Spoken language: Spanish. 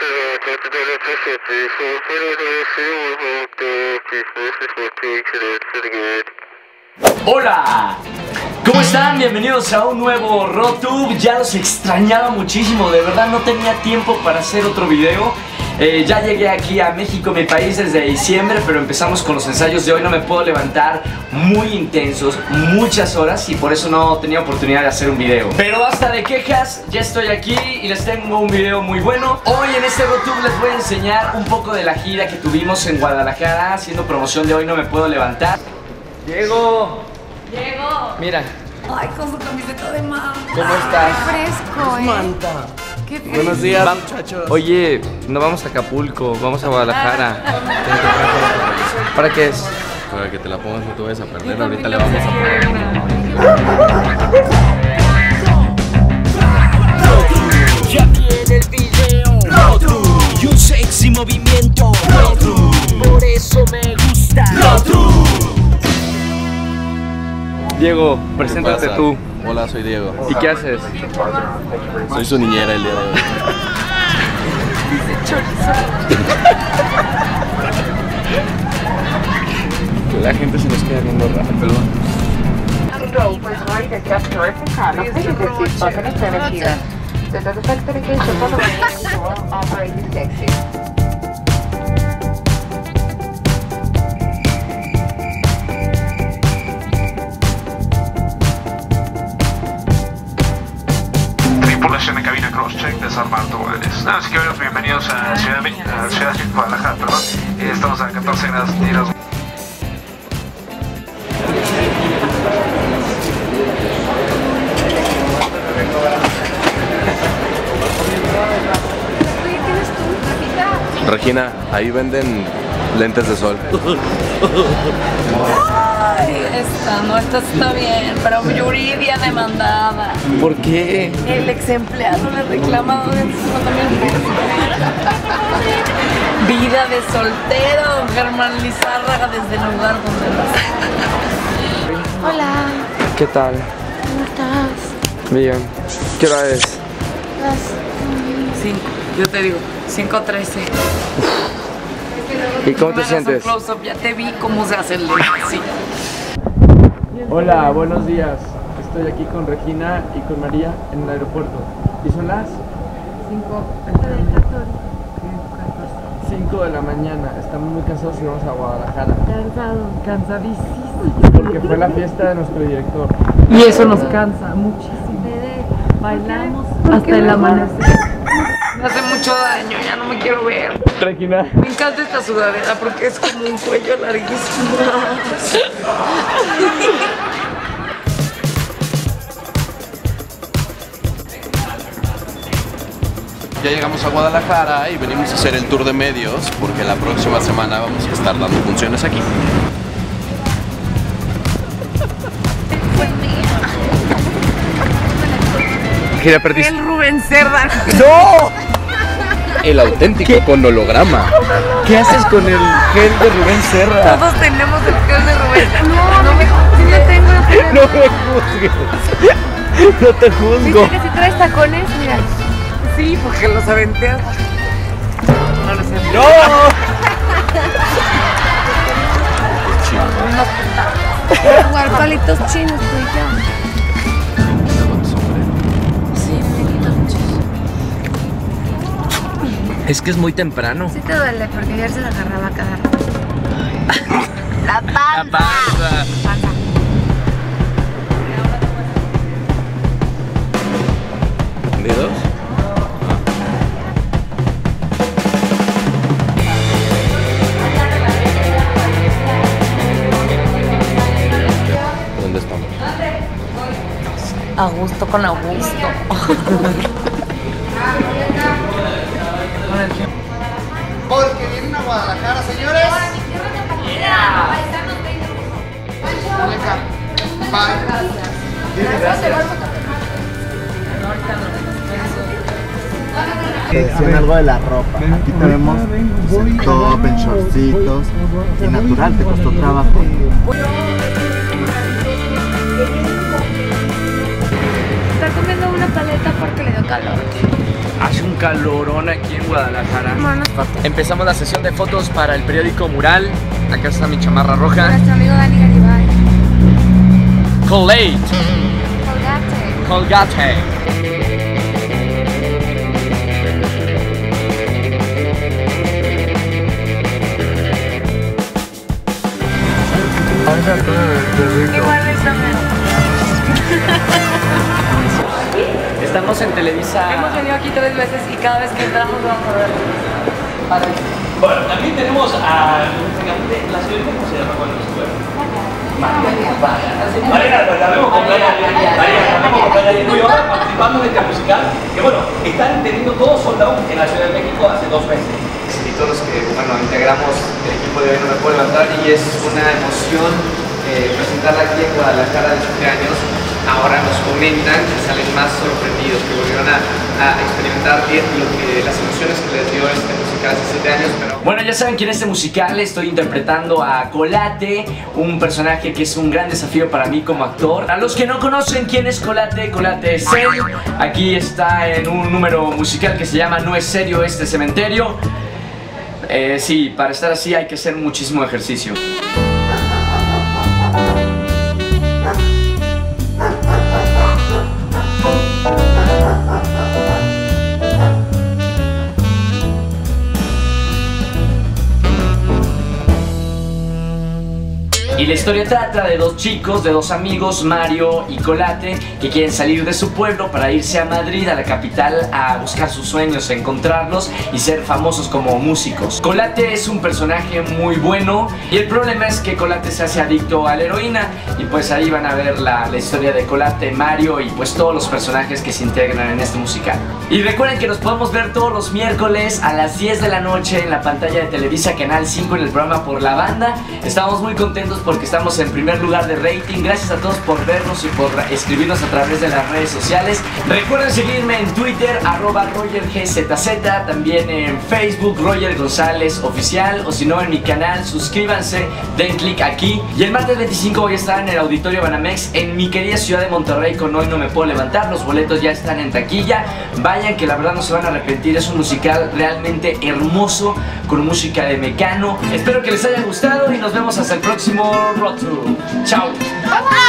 Hola, ¿cómo están? Bienvenidos a un nuevo RoTube. Ya los extrañaba muchísimo, de verdad no tenía tiempo para hacer otro video. Ya llegué aquí a México, mi país, desde diciembre, pero empezamos con los ensayos de hoy. No me puedo levantar, muy intensos, muchas horas, y por eso no tenía oportunidad de hacer un video. Pero basta de quejas, ya estoy aquí y les tengo un video muy bueno. Hoy en este RoTube les voy a enseñar un poco de la gira que tuvimos en Guadalajara, haciendo promoción de Hoy No Me Puedo Levantar. Diego. Mira. Ay, con su camiseta de manta. ¿Cómo estás? Qué fresco, Manta. Qué fresco. Buenos días, muchachos. Oye, no vamos a Acapulco, vamos a Guadalajara. ¿Para qué es? Para que te la pongas, no te vayas a perder. Ahorita le vamos a poner. Ya viene el video. RoTube. Y un sexy movimiento. RoTube. Por eso me gusta. RoTube. Diego, preséntate tú. Hola, soy Diego. ¿Y qué haces? Soy su niñera el día de hoy. La gente se nos queda viendo raro, perdón. Tripulación en cabina crosscheck, desarmar turbones. Así que bueno, bienvenidos a Ciudad de Guadalajara, perdón. Estamos a 14 grados centígrados. Regina, ahí venden lentes de sol. Ay, esta está bien, pero Yuridia demandada. ¿Por qué? El ex empleado le reclama 250,000 pesos. Vida de soltero, Germán Lizárraga, desde el lugar donde lo. Hola, ¿Qué tal? ¿cómo estás? Bien. ¿Qué hora es? Las 5, yo te digo, 5:13. ¿Y cómo te sientes? Close-up, ya te vi cómo se hace el sí. Hola, buenos días. Estoy aquí con Regina y con María en el aeropuerto. ¿Y son las? 5 de la mañana. Estamos muy cansados y vamos a Guadalajara. Cansadísimo. Porque fue la fiesta de nuestro director. Y eso nos cansa muchísimo. Bailamos hasta el amanecer. Me hace mucho daño, ya no me quiero ver. Regina. Me encanta esta sudadera porque es como un cuello larguísimo. Ya llegamos a Guadalajara y venimos a hacer el tour de medios porque la próxima semana vamos a estar dando funciones aquí. Gira perdiste. El Rubén Cerda. ¡No! El auténtico con holograma. ¿Qué haces con el gel de Rubén Cerda? Todos tenemos el gel de Rubén. No me juzgues. Yo tengo el gel. No me juzgues. No te juzgo. ¿Viste que si traes tacones? Mira. Sí, porque los aventé. No lo sé. ¡No! Voy a jugar palitos chinos, tú y yo. Sí, me quito mucho. Es que es muy temprano. Sí te duele, porque ayer se la agarraba cada rato. La panza. La panza. ¿Dedos? ¿Dónde estamos? A gusto con Augusto. Porque vienen a Guadalajara, señores. Ven acá. Bye. Te decían algo de la ropa. Aquí tenemos el top, en shortcitos. Y natural, te costó trabajo. Está comiendo una paleta porque le dio calor. Hace un calorón aquí en Guadalajara. Empezamos la sesión de fotos para el periódico Mural. Acá está mi chamarra roja. Nuestro amigo Dani Garibay. Colgate. Colgate. Colgate. Estamos en Televisa. Hemos venido aquí 3 veces y cada vez que entramos vamos a ver. Bueno, también tenemos a la señorita, ¿cómo se llama? María, la vemos con Playa y ahora participando en este musical, que bueno, están teniendo todo sold out en la Ciudad de México hace 2 meses. Y todos los que, bueno, integramos el equipo de Hoy No Me Puedo Levantar, y es una emoción presentarla aquí en Guadalajara de 7 años. Ahora nos comentan que salen más sorprendidos, que volvieron a experimentar las emociones que les dio este musical hace 7 años. Pero... Bueno, ya saben que en este musical estoy interpretando a Colate, un personaje que es un gran desafío para mí como actor. A los que no conocen quién es Colate, Colate es él. Aquí está en un número musical que se llama No es serio este cementerio. Sí, para estar así hay que hacer muchísimo ejercicio. Y la historia trata de 2 chicos, de 2 amigos, Mario y Colate, que quieren salir de su pueblo para irse a Madrid, a la capital, a buscar sus sueños, a encontrarlos y ser famosos como músicos. Colate es un personaje muy bueno y el problema es que Colate se hace adicto a la heroína, y pues ahí van a ver la historia de Colate, Mario y pues todos los personajes que se integran en este musical. Y recuerden que nos podemos ver todos los miércoles a las 10 de la noche en la pantalla de Televisa Canal 5 en el programa Por la Banda. Estamos muy contentos porque estamos en primer lugar de rating. Gracias a todos por vernos y por escribirnos a través de las redes sociales. Recuerden seguirme en Twitter, @RogerGZZ, también en Facebook, Roger González Oficial, o si no en mi canal, suscríbanse, den clic aquí. Y el martes 25 voy a estar en el Auditorio Banamex en mi querida ciudad de Monterrey con Hoy No Me Puedo Levantar. Los boletos ya están en taquilla. Vayan, que la verdad no se van a arrepentir. Es un musical realmente hermoso con música de Mecano. Espero que les haya gustado y nos vemos hasta el próximo Road Tour. Chao.